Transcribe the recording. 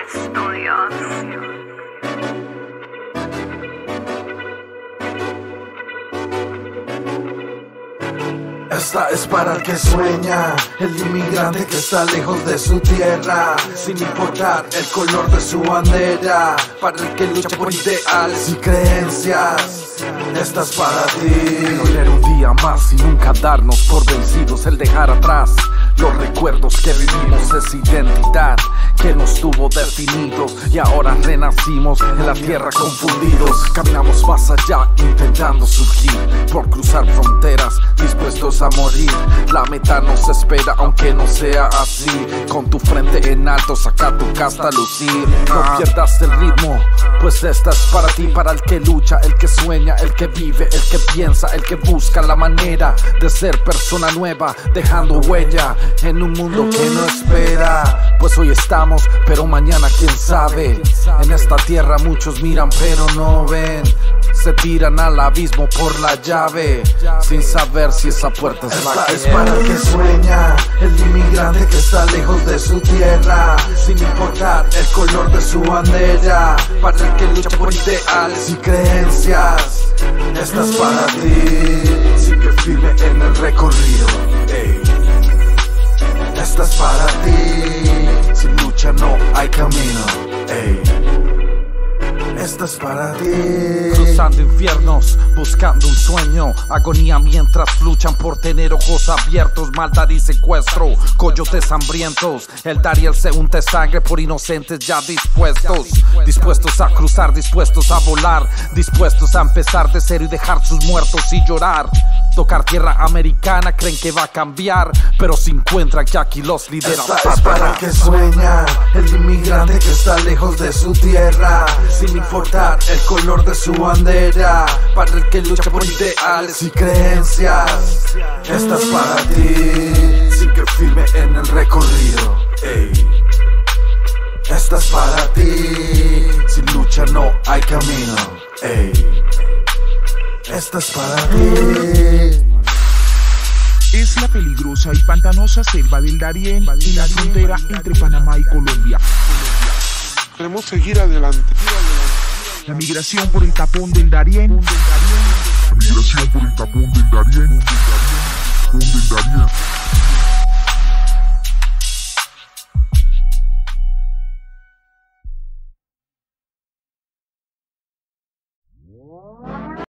Estudios. Esta es para el que sueña, el inmigrante que está lejos de su tierra, sin importar el color de su bandera, para el que lucha por ideales y creencias. Esta es para ti. No leer un día más y nunca darnos por vencidos, el dejar atrás los recuerdos que vivimos, es identidad que nos tuvo definidos y ahora renacimos en la tierra confundidos. Caminamos más allá intentando surgir, por cruzar fronteras dispuestos a morir. La meta nos espera aunque no sea así, con tu frente en alto saca tu casta a lucir. No pierdas el ritmo, pues esta es para ti, para el que lucha, el que sueña, el que vive, el que piensa, el que busca la manera de ser persona nueva, dejando huella en un mundo que no espera. Pues hoy estamos, pero mañana quién sabe. En esta tierra muchos miran pero no ven, se tiran al abismo por la llave, sin saber si esa puerta es la que es para el que sueña, el inmigrante que está lejos de su tierra, sin importar el color de su bandera, para el que lucha por ideales y creencias. Esta es para ti, sigue firme en el recorrido, ey. Esta es para ti, sin lucha no hay camino, ey. Esta es para ti. Cruzando infiernos, buscando un sueño, agonía mientras luchan por tener ojos abiertos, maldad y secuestro, coyotes hambrientos, el dar y el se unte sangre por inocentes ya dispuestos a cruzar, dispuestos a volar, dispuestos a empezar de cero y dejar sus muertos y llorar. Tocar tierra americana, creen que va a cambiar, pero se encuentran que aquí los lidera. Esta es para el que sueña, el inmigrante que está lejos de su tierra, sin importar el color de su bandera, para el que lucha por ideales y creencias. Esta es para ti, sigue firme en el recorrido, ey. Esta es para ti, sin lucha no hay camino, ey. Esta es para ti. Es la peligrosa y pantanosa selva del Darién y la frontera entre Panamá y Colombia. Queremos seguir adelante. La migración por el tapón del Darién. La migración por el tapón del Darién.